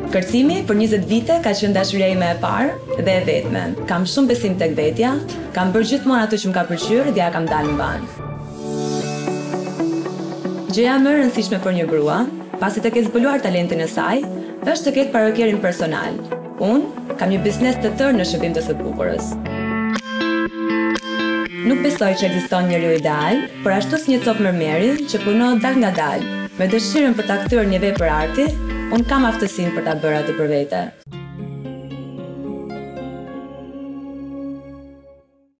Kërcimi për 20 vite ka qenë dashuria ime e parë dhe e vetme. Kam shumë besim tek vetja, kam bërë gjithmonë ato që më ka pëlqyer dhe ja kam dalë mban. Gjëja më e rëndësishme për një grua, pasi të ketë zbuluar talentin e saj, është të ketë parokierin personal. Unë kam një biznes të tërë në shërbim të së bukurës. Nuk besoj që ekziston njeriu ideal, por ashtu si një copë mërmeri që punon dal nga dal, me dëshirën për ta kthyer një vepër arti, unë kam aftësinë për ta bërë atë për vete.